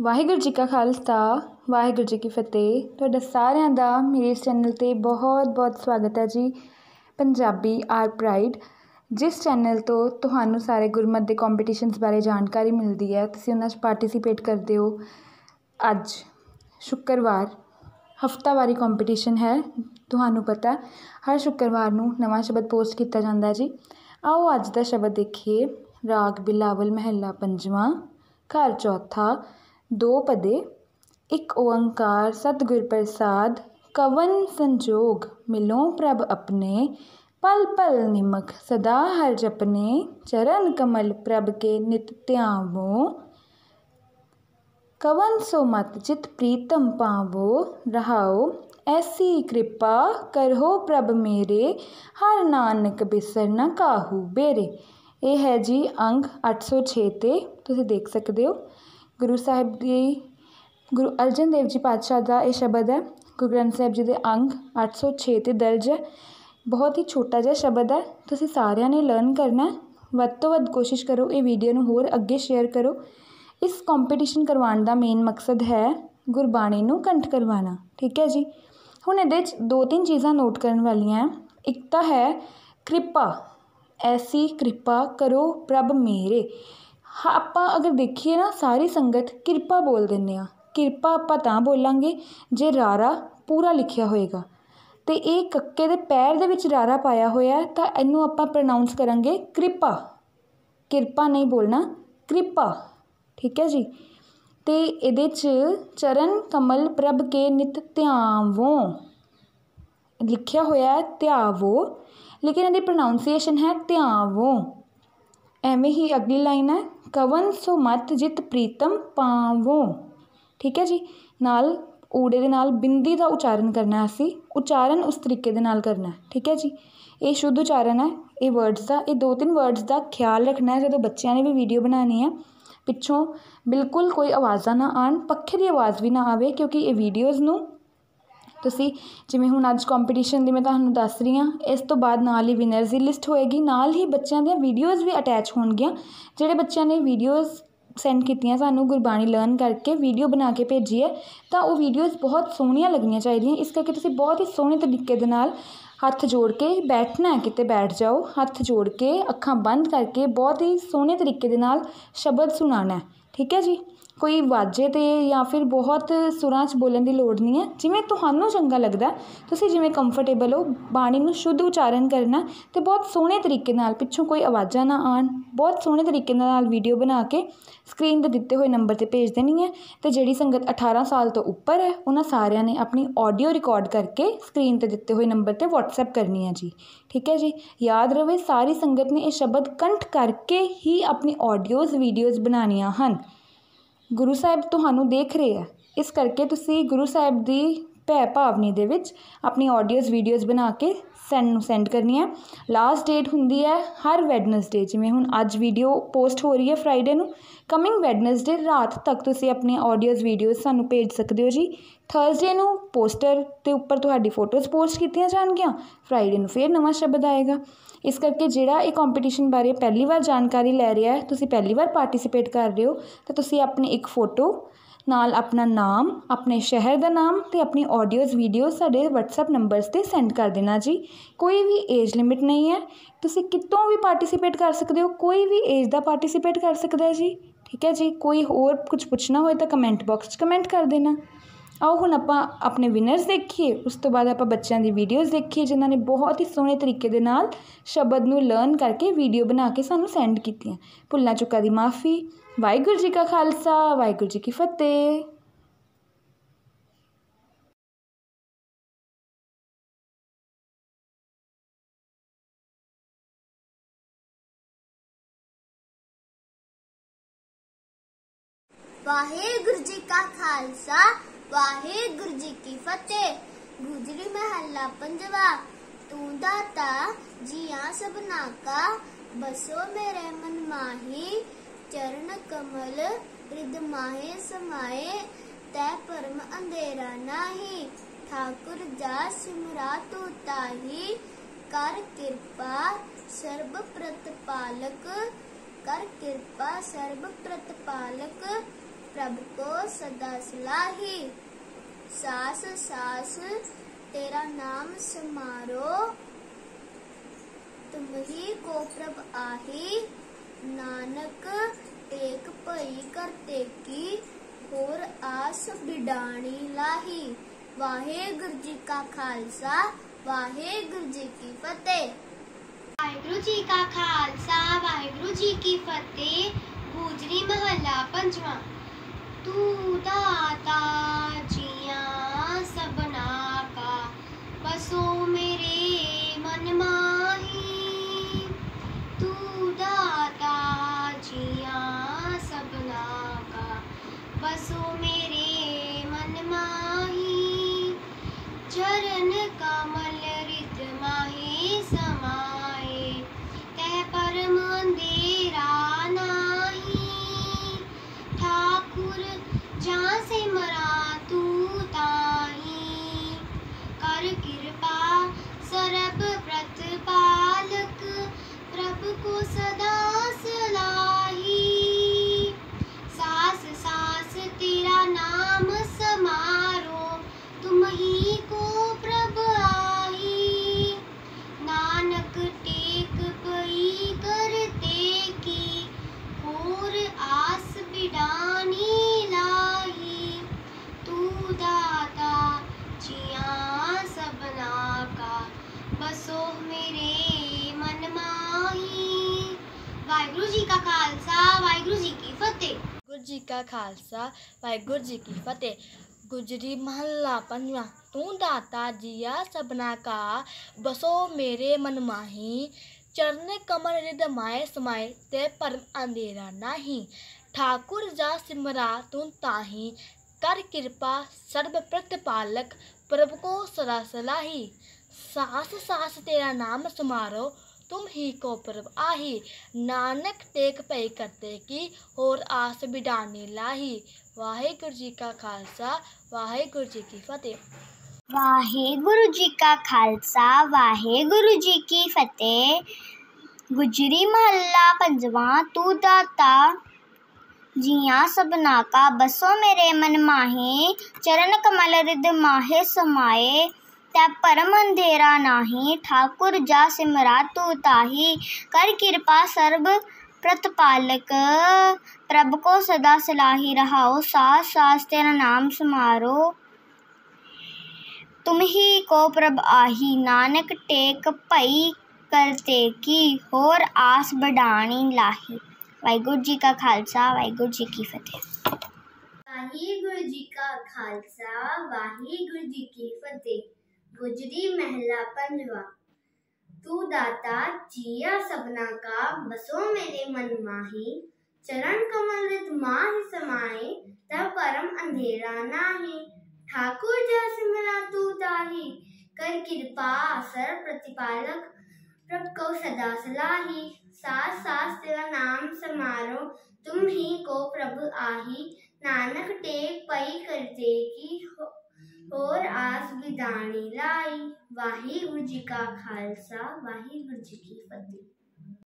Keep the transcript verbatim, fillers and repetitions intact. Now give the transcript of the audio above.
ਵਾਹਿਗੁਰੂ जी का खालसा वाहिगुरू जी की फतेह। ਤੁਹਾਡਾ ਸਾਰਿਆਂ ਦਾ ਮੇਰੇ ਇਸ ਚੈਨਲ ਤੇ ਬਹੁਤ ਬਹੁਤ ਸਵਾਗਤ ਹੈ ਜੀ। ਪੰਜਾਬੀ ਆਰ ਪ੍ਰਾਈਡ, ਜਿਸ ਚੈਨਲ ਤੋਂ ਤੁਹਾਨੂੰ ਸਾਰੇ ਗੁਰਮਤਿ ਦੇ ਕੰਪੀਟੀਸ਼ਨਸ ਬਾਰੇ ਜਾਣਕਾਰੀ ਮਿਲਦੀ ਹੈ, ਤੁਸੀਂ ਉਹਨਾਂ 'ਚ ਪਾਰਟਿਸਿਪੇਟ ਕਰਦੇ ਹੋ। ਅੱਜ ਸ਼ੁੱਕਰਵਾਰ ਹਫਤਾਵਾਰੀ ਕੰਪੀਟੀਸ਼ਨ ਹੈ। ਤੁਹਾਨੂੰ ਪਤਾ ਹਰ ਸ਼ੁੱਕਰਵਾਰ ਨੂੰ ਨਵਾਂ ਸ਼ਬਦ ਪੋਸਟ ਕੀਤਾ ਜਾਂਦਾ ਜੀ। ਆਓ ਅੱਜ ਦਾ ਸ਼ਬਦ ਦੇਖੀਏ। ਰਾਗ ਬਿਲਾਵਲ ਮਹੱਲਾ ਪੰਜਵਾਂ, ਘਰ ਚੌਥਾ, ਦੋ ਪਦੇ, ਇੱਕ ਓੰਕਾਰ ਸਤਿਗੁਰ ਪ੍ਰਸਾਦ, ਕਵਨ ਸੰਜੋਗ ਮਿਲੋਂ ਪ੍ਰਭ ਆਪਣੇ, पल पल निमक सदा हर जपने, चरण कमल प्रभ के नित ध्यावो, कवन सो मत जित प्रीतम पावो, रहाओ ऐसी कृपा करहो प्रभ मेरे, हर नानक बिसर न काहू बेरे। ਇਹ ਹੈ ਜੀ ਅੰਗ ਅੱਠ ਸੌ ਛੇ 'ਤੇ ਤੁਸੀਂ ਦੇਖ ਸਕਦੇ ਹੋ। ਗੁਰੂ ਸਾਹਿਬ ਦੀ ਗੁਰੂ ਅਰਜਨ ਦੇਵ ਜੀ ਪਾਤਸ਼ਾਹ ਦਾ ਇਹ ਸ਼ਬਦ ਹੈ। ਗੁਰੂ ਗ੍ਰੰਥ ਸਾਹਿਬ ਜੀ ਦੇ ਅੰਗ ਅੱਠ ਸੌ ਛੇ 'ਤੇ ਦਰਜ ਹੈ। ਬਹੁਤ ਹੀ ਛੋਟਾ ਜਿਹਾ ਸ਼ਬਦ ਹੈ, ਤੁਸੀਂ ਸਾਰਿਆਂ ਨੇ ਲਰਨ ਕਰਨਾ। ਵੱਧ ਤੋਂ ਵੱਧ ਕੋਸ਼ਿਸ਼ ਕਰੋ ਇਹ ਵੀਡੀਓ ਨੂੰ ਹੋਰ ਅੱਗੇ ਸ਼ੇਅਰ ਕਰੋ। ਇਸ ਕੰਪੀਟੀਸ਼ਨ ਕਰਵਾਉਣ ਦਾ ਮੇਨ ਮਕਸਦ ਹੈ ਗੁਰਬਾਣੀ ਨੂੰ ਕੰਠ ਕਰਵਾਉਣਾ। ਠੀਕ ਹੈ ਜੀ। ਹੁਣ ਇਹਦੇ 'ਚ ਦੋ ਤਿੰਨ ਚੀਜ਼ਾਂ ਨੋਟ ਕਰਨ ਵਾਲੀਆਂ। ਇੱਕ ਤਾਂ ਹੈ ਕਿਰਪਾ, ਐਸੀ ਕਿਰਪਾ ਕਰੋ ਪ੍ਰਭ ਮੇਰੇ। ਹਾਂ, ਆਪਾਂ ਅਗਰ ਦੇਖੀਏ ਨਾ ਸਾਰੀ ਸੰਗਤ ਕਿਰਪਾ ਬੋਲ ਦਿੰਦੇ ਹਾਂ। ਕਿਰਪਾ ਆਪਾਂ ਤਾਂ ਬੋਲਾਂਗੇ ਜੇ ਰਾਰਾ ਪੂਰਾ ਲਿਖਿਆ ਹੋਏਗਾ, ਅਤੇ ਇਹ ਕੱਕੇ ਦੇ ਪੈਰ ਦੇ ਵਿੱਚ ਰਾਰਾ ਪਾਇਆ ਹੋਇਆ ਤਾਂ ਇਹਨੂੰ ਆਪਾਂ ਪ੍ਰੋਨਾਊਂਸ ਕਰਾਂਗੇ ਕਿਰਪਾ। ਕਿਰਪਾ ਨਹੀਂ ਬੋਲਣਾ, ਕਿਰਪਾ। ਠੀਕ ਹੈ ਜੀ। ਅਤੇ ਇਹਦੇ 'ਚ ਚਰਨ ਕਮਲ ਪ੍ਰਭ ਕੇ ਨਿਤ ਧਿਆਵੋ ਲਿਖਿਆ ਹੋਇਆ ਧਿਆਵੋ, ਲੇਕਿਨ ਇਹਦੀ ਪ੍ਰੋਨਾਊਂਸੀਏਸ਼ਨ ਹੈ ਧਿਆਵੋ। ਐਵੇਂ ਹੀ ਅਗਲੀ ਲਾਈਨ ਹੈ ਕਵਨ ਸੋ ਮਤ ਜਿਤ ਪ੍ਰੀਤਮ ਪਾਵੋ। ਠੀਕ ਹੈ ਜੀ। ਨਾਲ ਊੜੇ ਦੇ ਨਾਲ ਬਿੰਦੀ ਦਾ ਉਚਾਰਨ ਕਰਨਾ। ਅਸੀਂ ਉਚਾਰਨ ਉਸ ਤਰੀਕੇ ਦੇ ਨਾਲ ਕਰਨਾ। ਠੀਕ ਹੈ ਜੀ। ਇਹ ਸ਼ੁੱਧ ਉਚਾਰਨ ਹੈ ਇਹ ਵਰਡਸ ਦਾ। ਇਹ ਦੋ ਤਿੰਨ ਵਰਡਸ ਦਾ ਖਿਆਲ ਰੱਖਣਾ ਹੈ ਜਦੋਂ ਬੱਚਿਆਂ ਨੇ ਵੀ ਵੀਡੀਓ ਬਣਾਉਣੀ ਹੈ। ਪਿੱਛੋਂ ਬਿਲਕੁਲ ਕੋਈ ਆਵਾਜ਼ਾਂ ਨਾ ਆਉਣ, ਪੱਖੇ ਦੀ ਆਵਾਜ਼ ਵੀ ਨਾ ਆਵੇ, ਕਿਉਂਕਿ ਇਹ ਵੀਡੀਓਜ਼ ਨੂੰ ਤੁਸੀਂ ਜਿਵੇਂ ਹੁਣ ਅੱਜ ਕੰਪੀਟੀਸ਼ਨ ਦੀ ਮੈਂ ਤੁਹਾਨੂੰ ਦੱਸ ਰਹੀ ਹਾਂ, ਇਸ ਤੋਂ ਬਾਅਦ ਨਾਲ ਹੀ ਵਿਨਰਸ ਦੀ ਲਿਸਟ ਹੋਏਗੀ, ਨਾਲ ਹੀ ਬੱਚਿਆਂ ਦੀਆਂ ਵੀਡੀਓਜ਼ ਵੀ ਅਟੈਚ ਹੋਣਗੀਆਂ। ਜਿਹੜੇ ਬੱਚਿਆਂ ਨੇ ਵੀਡੀਓਜ਼ ਸੈਂਡ ਕੀਤੀਆਂ ਸਾਨੂੰ ਗੁਰਬਾਣੀ ਲਰਨ ਕਰਕੇ ਵੀਡੀਓ ਬਣਾ ਕੇ ਭੇਜੀ ਹੈ, ਤਾਂ ਉਹ ਵੀਡੀਓਜ਼ ਬਹੁਤ ਸੋਹਣੀਆਂ ਲੱਗਣੀਆਂ ਚਾਹੀਦੀਆਂ। ਇਸ ਕਰਕੇ ਤੁਸੀਂ ਬਹੁਤ ਹੀ ਸੋਹਣੇ ਤਰੀਕੇ ਦੇ ਨਾਲ ਹੱਥ ਜੋੜ ਕੇ ਬੈਠਣਾ, ਕਿਤੇ ਬੈਠ ਜਾਓ, ਹੱਥ ਜੋੜ ਕੇ ਅੱਖਾਂ ਬੰਦ ਕਰਕੇ ਬਹੁਤ ਹੀ ਸੋਹਣੇ ਤਰੀਕੇ ਦੇ ਨਾਲ ਸ਼ਬਦ ਸੁਣਾਉਣਾ। ਠੀਕ ਹੈ ਜੀ। ਕੋਈ ਵਾਜੇ 'ਤੇ ਜਾਂ ਫਿਰ ਬਹੁਤ ਸੁਰਾਂ 'ਚ ਬੋਲਣ ਦੀ ਲੋੜ ਨਹੀਂ ਹੈ। ਜਿਵੇਂ ਤੁਹਾਨੂੰ ਚੰਗਾ ਲੱਗਦਾ, ਤੁਸੀਂ ਜਿਵੇਂ ਕੰਫਰਟੇਬਲ ਹੋ, ਬਾਣੀ ਨੂੰ ਸ਼ੁੱਧ ਉਚਾਰਨ ਕਰਨਾ ਅਤੇ ਬਹੁਤ ਸੋਹਣੇ ਤਰੀਕੇ ਨਾਲ, ਪਿੱਛੋਂ ਕੋਈ ਆਵਾਜ਼ਾਂ ਨਾ ਆਉਣ, ਬਹੁਤ ਸੋਹਣੇ ਤਰੀਕੇ ਨਾਲ ਵੀਡੀਓ ਬਣਾ ਕੇ ਸਕਰੀਨ 'ਤੇ ਦਿੱਤੇ ਹੋਏ ਨੰਬਰ 'ਤੇ ਭੇਜ ਦੇਣੀ ਹੈ। ਅਤੇ ਜਿਹੜੀ ਸੰਗਤ ਅਠਾਰਾਂ ਸਾਲ ਤੋਂ ਉੱਪਰ ਹੈ ਉਹਨਾਂ ਸਾਰਿਆਂ ਨੇ ਆਪਣੀ ਆਡੀਓ ਰਿਕਾਰਡ ਕਰਕੇ ਸਕਰੀਨ 'ਤੇ ਦਿੱਤੇ ਹੋਏ ਨੰਬਰ 'ਤੇ ਵਟਸਐਪ ਕਰਨੀ ਹੈ ਜੀ। ਠੀਕ ਹੈ ਜੀ। ਯਾਦ ਰਵੇ ਸਾਰੀ ਸੰਗਤ ਨੇ ਇਹ ਸ਼ਬਦ ਕੰਠ ਕਰਕੇ ਹੀ ਆਪਣੀ ਆਡੀਓਜ਼ ਵੀਡੀਓਜ਼ ਬਣਾਉਣੀਆਂ ਹਨ। ਗੁਰੂ ਸਾਹਿਬ ਤੁਹਾਨੂੰ ਦੇਖ ਰਹੇ ਆ, ਇਸ ਕਰਕੇ ਤੁਸੀਂ ਗੁਰੂ ਸਾਹਿਬ ਦੀ ਭੈ ਭਾਵਨੀ ਦੇ ਵਿੱਚ ਆਪਣੀ ਆਡੀਓਜ਼ ਵੀਡੀਓਜ਼ ਬਣਾ ਕੇ ਸੈਂਡ ਸੈਂਡ ਕਰਨੀ ਹੈ। ਲਾਸਟ ਡੇਟ ਹੁੰਦੀ ਹੈ ਹਰ ਵੈਡਨਸਡੇ। ਜਿਵੇਂ ਹੁਣ ਅੱਜ ਵੀਡੀਓ ਪੋਸਟ ਹੋ ਰਹੀ ਹੈ ਫਰਾਈਡੇ ਨੂੰ, ਕਮਿੰਗ ਵੈਡਨਸਡੇ ਰਾਤ ਤੱਕ ਤੁਸੀਂ ਆਪਣੀਆਂ ਆਡੀਓਜ਼ ਵੀਡੀਓਜ਼ ਸਾਨੂੰ ਭੇਜ ਸਕਦੇ ਹੋ ਜੀ। ਥਰਸਡੇ ਨੂੰ ਪੋਸਟਰ ਦੇ ਉੱਪਰ ਤੁਹਾਡੀ ਫੋਟੋਜ਼ ਪੋਸਟ ਕੀਤੀਆਂ ਜਾਣਗੀਆਂ, ਫਰਾਈਡੇ ਨੂੰ ਫਿਰ ਨਵਾਂ ਸ਼ਬਦ ਆਏਗਾ। ਇਸ ਕਰਕੇ ਜਿਹੜਾ ਇਹ ਕੰਪੀਟੀਸ਼ਨ ਬਾਰੇ ਪਹਿਲੀ ਵਾਰ ਜਾਣਕਾਰੀ ਲੈ ਰਿਹਾ, ਤੁਸੀਂ ਪਹਿਲੀ ਵਾਰ ਪਾਰਟੀਸਪੇਟ ਕਰ ਰਹੇ ਹੋ, ਤਾਂ ਤੁਸੀਂ ਆਪਣੀ ਇੱਕ ਫੋਟੋ ਨਾਲ ਆਪਣਾ ਨਾਮ, ਆਪਣੇ ਸ਼ਹਿਰ ਦਾ ਨਾਮ ਅਤੇ ਆਪਣੀ ਆਡੀਓਜ਼ ਵੀਡੀਓਜ਼ ਸਾਡੇ ਵਟਸਐਪ ਨੰਬਰਸ 'ਤੇ ਸੈਂਡ ਕਰ ਦੇਣਾ ਜੀ। ਕੋਈ ਵੀ ਏਜ ਲਿਮਿਟ ਨਹੀਂ ਹੈ, ਤੁਸੀਂ ਕਿਤੋਂ ਵੀ ਪਾਰਟੀਸਪੇਟ ਕਰ ਸਕਦੇ ਹੋ, ਕੋਈ ਵੀ ਏਜ ਦਾ ਪਾਰਟੀਸਪੇਟ ਕਰ ਸਕਦਾ ਹੈ ਜੀ। ਠੀਕ ਹੈ ਜੀ। ਕੋਈ ਹੋਰ ਕੁਝ ਪੁੱਛਣਾ ਹੋਏ ਤਾਂ ਕਮੈਂਟ ਬਾਕਸ 'ਚ ਕਮੈਂਟ ਕਰ ਦੇਣਾ। ਆਓ ਹੁਣ ਆਪਾਂ ਆਪਣੇ ਵਿਨਰਸ ਦੇਖੀਏ, ਉਸ ਤੋਂ ਬਾਅਦ ਆਪਾਂ ਬੱਚਿਆਂ ਦੀ ਵੀਡੀਓਜ਼ ਦੇਖੀਏ ਜਿਨ੍ਹਾਂ ਨੇ ਬਹੁਤ ਹੀ ਸੋਹਣੇ ਤਰੀਕੇ ਦੇ ਨਾਲ ਸ਼ਬਦ ਨੂੰ ਲਰਨ ਕਰਕੇ ਵੀਡੀਓ ਬਣਾ ਕੇ ਸਾਨੂੰ ਸੈਂਡ ਕੀਤੀਆਂ। ਭੁੱਲਾਂ ਚੁੱਕਾਂ ਦੀ ਮਾफ़ੀ। ਵਾਹਿਗੁਰੂ ਜੀ ਕਾ ਖਾਲਸਾ ਵਾਹਿਗੁਰੂ ਜੀ ਕੀ ਫਤਿਹ। ਵਾਹਿਗੁਰੂ ਜੀ ਕਾ ਖਾਲਸਾ ਵਾਹਿਗੁਰੂ ਜੀ ਕੀ ਫਤਿਹ। ਗੁਜਰੀ ਮਹੱਲਾ ਪੰਜਵਾ। ਤੂੰ ਦਾਤਾ ਜੀਆਂ ਸਭਨਾ ਕਾ, ਬਸੋ ਮੇਰੇ ਮਨ ਮਾਹੀ, ਚਰਨ ਕਮਲ ਰਿਦ ਮਾਹੇ ਸਮਾਏ, ਤੈ ਪਰਮ ਅੰਧੇਰਾ ਨਾਹੀ, ਠਾकुर जा सिमरा तू ताही, कर कृपा सर्ब प्रतिपालक, कर कृपा सर्ब प्रतिपालक, प्रभ को सदा सलाही। सास सास तेरा नाम समारो, तुम ही को प्रभ आही। नानक टेक पई करते की, होर आस बिडाणी लाही। वाहेगुरु जी का खालसा, वाहेगुरु जी की फतेह। वाहेगुरु जी का खालसा, वाहेगुरु जी की फतेह। गुजरी महला पंजवा। तू दाता जियां सबना का, बसो मेरे मन माही। तू दाता जियां सबना का, बसो मेरे मन माही। चरण कमल रित माही समाए, तह परम अंधेरा नाही। ठाकुर जहाँ से मरा तू ताही, कर कृपा सरब प्रतिपालक, प्रभु को सदा सलाही। सास सास तेरा नाम समारो, तुम ही को प्रभ आही। नानक टेक पई करते की, होर आस बिडानी लाही। तू दाता जियां सबना का, बसो मेरे मन माही। वाहिगुरु जी का खालसा, वाहिगुरु जी की फतेह। गुरु जी का खालसा, वाहिगुरु जी की फतेह। गुजरी महला पंजवा। तू दाता जिया सबना का, बसो मेरे मन माही। चरण कमल रिद माए समाए, ते परम अंधेरा नाही। ठाकुर जा सिमरा तू ताही, कर कृपा सर्व प्रतिपालक, प्रभु को सदा सलाही। सास सास तेरा नाम समारो, तुम ही को प्रभ आही। नानक टेक पई करते की, होर आस बिडानी लाही। वाहेगुरु जी का खालसा, वाहेगुरु जी की फतेह। वाहेगुरु जी का खालसा, वाहेगुरु जी की फतेह। गुजरी महला पंजवा। तू दाता जियां सबना का, बसो मेरे मन माहे। चरण कमल रिद माहे समाए, तै परम अंधेरा नाही। ठाकुर जा सिमरा तू ताही, कर कृपा सर्व प्रतिपालक, प्रभु को सदा सलाही। रहाओ सास सास तेरा नाम समारो, तुम ही को प्रभ आही। नानक टेक पई करते की, होर आस बढ़ानी लाही। वाहिगुरु जी का खालसा, वाहिगुरु जी की फतेह। वाहिगुरु जी का खालसा, वाहिगुरु जी की फतेह। गुजरी महला पंजवा। तू दाता जिया सबना का, बसो मेरे मन माही। चरण कमल रित माहि समाए, तब परम अंधेरा नाही। ठाकुर जा सिमरा तू ताही, कर कृपा सर्व प्रतिपालक, प्रभु को सदा सलाही। सास सास तेरा नाम समारो, तुम ही को प्रभु आही। नानक टेक पई करते की, होर आस बिदानी लाई। वाहिगुरु जी का खालसा, वाहिगुरु जी की फतेह।